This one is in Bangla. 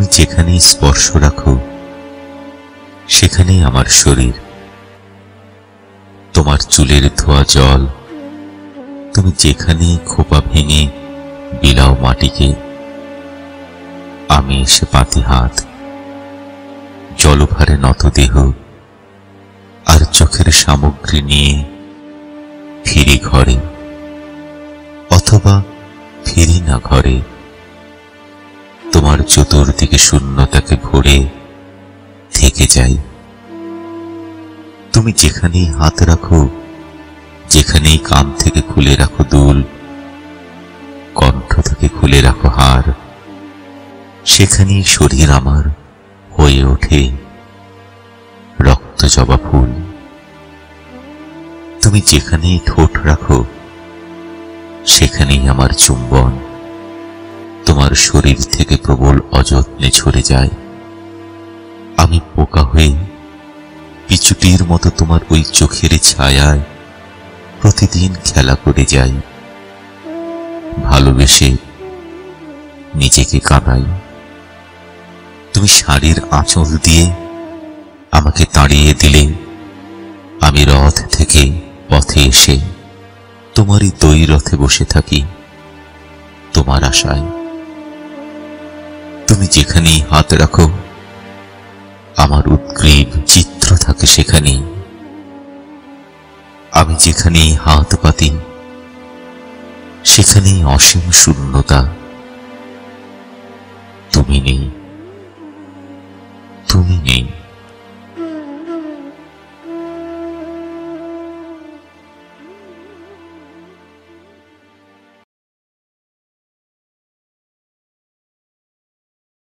তুমি যেখানেই স্পর্শ রাখো সেখানেই আমার শরীর। তোমার চুলের ধোয়া জল তুমি যেখানেই খোপা ভেঙে বিলাও মাটিকে, আমি এসে পাতি হাত, জলভারে নত দেহ আর চোখের সামগ্রী নিয়ে ফিরি ঘরে, অথবা ফিরি না ঘরে। তোমার চতুর্দিকে শূন্যতাকে ভরে থেকে যাই। তুমি যেখানেই হাত রাখো, যেখানেই কান থেকে খুলে রাখো দুল, কণ্ঠ থেকে খুলে রাখো হার, সেখানেই শরীর আমার হয়ে ওঠে রক্ত জবা ফুল। তুমি যেখানেই ঠোঁট রাখো সেখানেই আমার চুম্বন তোমার শরীর থেকে প্রবল অযত্নে ঝরে যায়। আমি পোকা হয়ে পিচুটির মতো তোমার ওই চোখের ছায়ায় প্রতিদিন খেলা করে যাই, ভালোবেসে নিজেকে কাঁদাই। তুমি শাড়ির আঁচল দিয়ে আমাকে তাড়িয়ে দিলে, আমি রথ থেকে পথে এসে তোমারই দই রথে বসে থাকি তোমার আশায়। তুমি যেখানেই হাত রাখো আমার উদ্গ্রীব চিত্র থাকে সেখানেই। আমি যেখানেই হাত পাতি সেখানেই অসীম শূন্যতা। তুমি নেই, তুমি নেই।